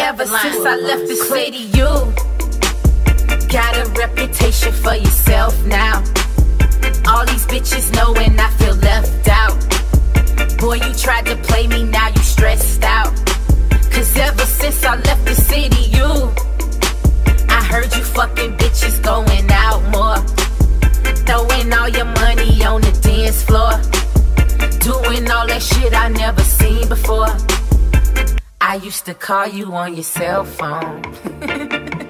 Ever since I left the city, you got a reputation for yourself now. All these bitches knowing I feel left out. Boy, you tried to play me, now you stressed out. Cause ever since I left the city, I heard you fucking bitches going out more, throwing all your money on the dance floor, doing all that shit I never seen before. I used to call you on your cell phone.